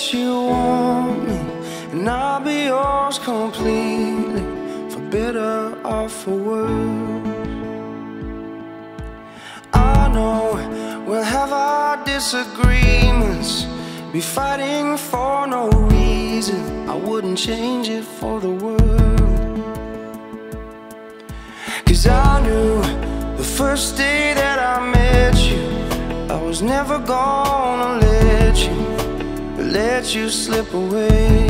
that you want me, and I'll be yours completely, for better or for worse. I know we'll have our disagreements, be fighting for no reason. I wouldn't change it for the world. 'Cause I knew the first day that I met you, I was never gonna let you slip away.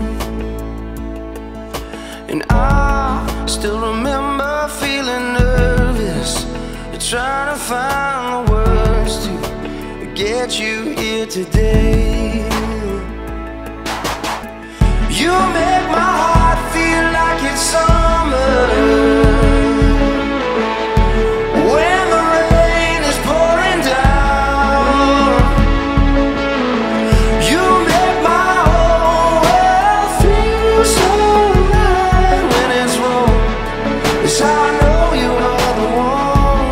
And I still remember feeling nervous, trying to find the words to get you here today. You make my heart feel like it's summer when the rain is pouring down. You make my whole world feel so right when it's wrong. 'Cause I know you are the one.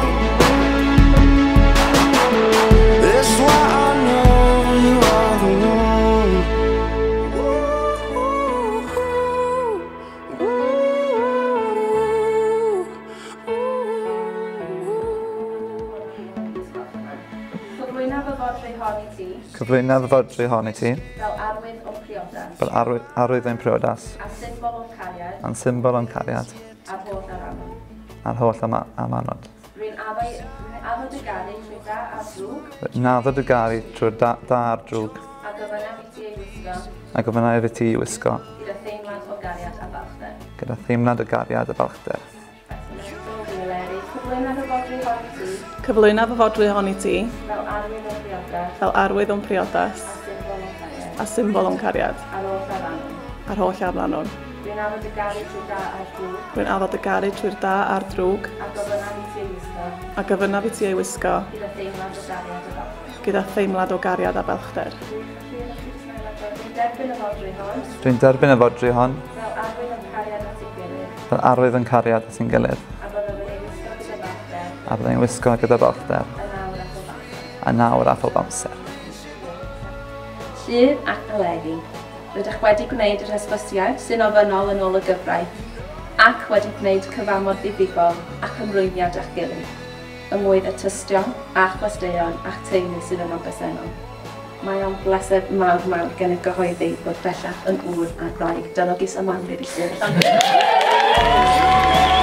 That's why I know you are the one. Cyflwynodd y fodrwy honni ti fel arwydd o'n priodas fel arwydd ein priodas a symbol o'n cariad a'n symbol o'n cariad a'r holl a'r amanod. Rwy'n addo dy garu trwy da a drwg Naddo dy garu trwy'r da a'r drwg a gofynnaf i ti ei wisgo gyda gyda teimlad o gariad a balchder. Gyda theimlad o gariad a balchder. Cyflwynodd y fodrwy honni ti fel arwydd o'n priodas a symbol o'n cariad a'r holl arlanwn. Rwy'n addo dy garu trwy'r da a'r drwg Rwy'n addo dy garu trwy'r da a'r drwg a gofynnaf i ti ei wisgo gyda teimlad o gariad a balchder. Dwi'n derbyn y fodrwy hon fel arwydd yn cariad at ein gilydd a byddai'n wisgo gyda balchder a nawr a phob amser. Llun ac eleni. Rydych wedi gwneud yr hysbysiad sy'n ofynnol yn ôl y gyfraith ac wedi gwneud cyfamod ddifrifol ac ymrwymiad â'ch gilydd ynghyd y tystion a chwesteion a'ch teulu sydd yno bresennol. Mae o'n bleser mawr gen y gyhoeddi bod bellach yn ŵr a graig. Dyna gys y man wedi sydd.